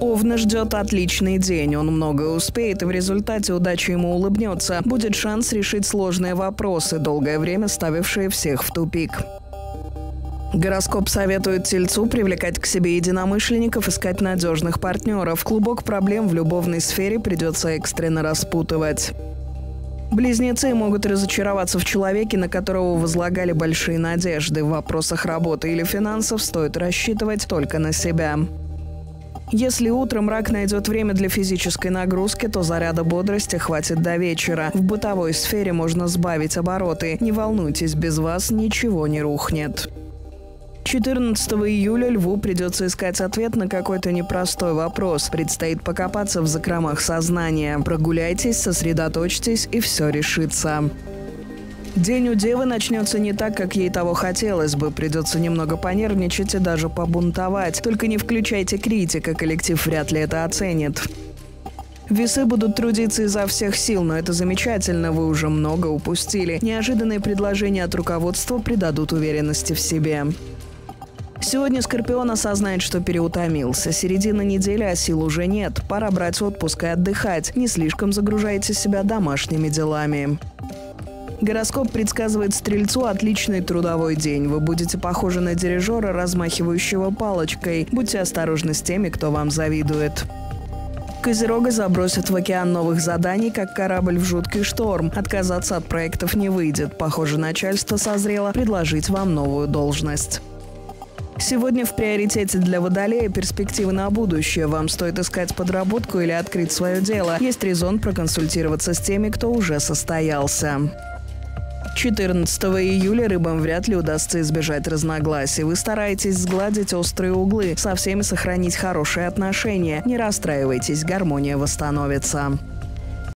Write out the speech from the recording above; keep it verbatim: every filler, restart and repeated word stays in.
Овна ждет отличный день. Он многое успеет, и в результате удача ему улыбнется. Будет шанс решить сложные вопросы, долгое время ставившие всех в тупик. Гороскоп советует Тельцу привлекать к себе единомышленников, искать надежных партнеров. Клубок проблем в любовной сфере придется экстренно распутывать. Близнецы могут разочароваться в человеке, на которого возлагали большие надежды. В вопросах работы или финансов стоит рассчитывать только на себя. Если утром рак найдет время для физической нагрузки, то заряда бодрости хватит до вечера. В бытовой сфере можно сбавить обороты. Не волнуйтесь, без вас ничего не рухнет. четырнадцатого июля Льву придется искать ответ на какой-то непростой вопрос. Предстоит покопаться в закромах сознания. Прогуляйтесь, сосредоточьтесь, и все решится. День у Девы начнется не так, как ей того хотелось бы. Придется немного понервничать и даже побунтовать. Только не включайте критика, коллектив вряд ли это оценит. Весы будут трудиться изо всех сил, но это замечательно, вы уже много упустили. Неожиданные предложения от руководства придадут уверенности в себе. Сегодня Скорпион осознает, что переутомился. Середина недели, а сил уже нет. Пора брать отпуск и отдыхать. Не слишком загружайте себя домашними делами. Гороскоп предсказывает Стрельцу отличный трудовой день. Вы будете похожи на дирижера, размахивающего палочкой. Будьте осторожны с теми, кто вам завидует. Козерога забросит в океан новых заданий, как корабль в жуткий шторм. Отказаться от проектов не выйдет. Похоже, начальство созрело предложить вам новую должность. Сегодня в приоритете для Водолея перспективы на будущее. Вам стоит искать подработку или открыть свое дело. Есть резон проконсультироваться с теми, кто уже состоялся. четырнадцатого июля Рыбам вряд ли удастся избежать разногласий. Вы стараетесь сгладить острые углы, со всеми сохранить хорошие отношения. Не расстраивайтесь, гармония восстановится.